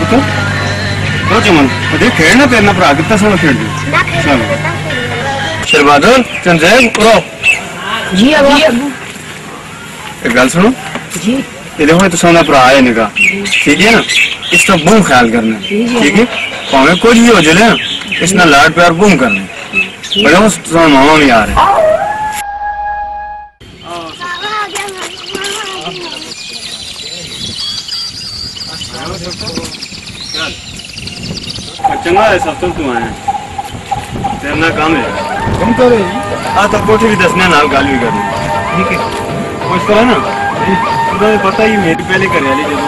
तो चमन देख खेलना तेरे भरा कितना सोना खेल चलो शर्मादर चंदेल उरो जी अबू एक गल सुनो जी ये देखो तो सोना भरा है निका ठीक है ना इसका बहुत ख्याल करना ठीक है भावे कुछ भी हो जाए इसना लाड प्यार बूम करना बड़े उस मामा भी आ रहे चंगा है सब तू आया तेरा काम है तुम करे हाँ तो कोठी भी दसने नाल गाल भी करनी ठीक है कुछ करा ना तुम्हें पता ही मेरी पहले कर रही जब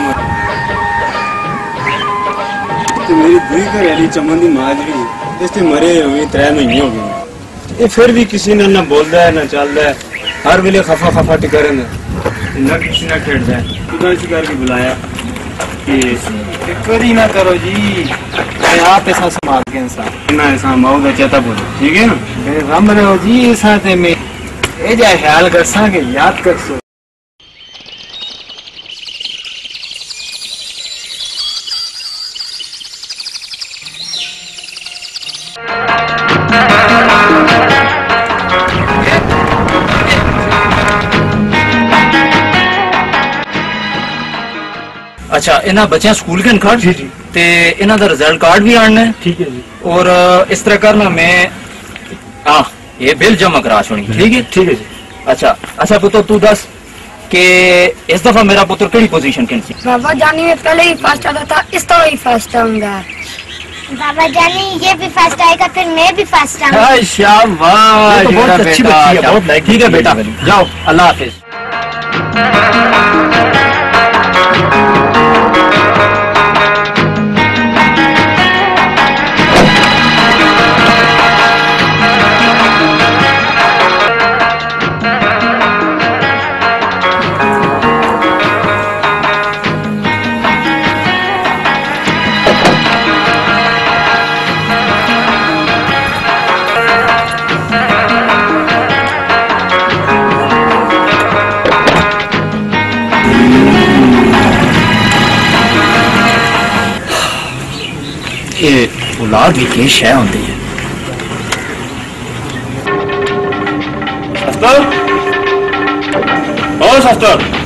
तो मेरी दुई कर रही चमन की मां जी इससे मरे हुए 3 महीने हो गए ये फिर भी किसी ने ना बोलता है ना चलता है हर वेले खफा खफा टिका रहना ना किसी ना खेड़ता है तू इस करके बुलाया करी ना करो जी आप ऐसा संभाल के इंसान ना ऐसा बहुत चेता बोलो ठीक है ना रम रहे हो जी ऐसा में ए जा ख्याल कर सके याद कर सो अच्छा इन्हें बच्चे स्कूल के कार्ड जी जी ते इन्हें दा रिजल्ट कार्ड भी आना है ठीक है जी और इस तरह करना मैं हाँ ये बिल जमा करा छोड़ी ठीक है जी अच्छा अच्छा पुत्र तू दस के इस दफा मेरा पुत्र केड़ी पोजीशन के बाबा जानी में पहले ही फर्स्ट आता था इस दफा ही फर्स्ट आऊंगा बाबा जानी ये भी फर्स्ट आएगा फिर मैं भी फर्स्ट आऊंगा शाबाश तो बहुत अच्छी बच्ची है बहुत लाइक ठीक है बेटा जाओ अल्लाह हाफिज औलाद भी की शय होती है शस्त्र ओ शस्त्र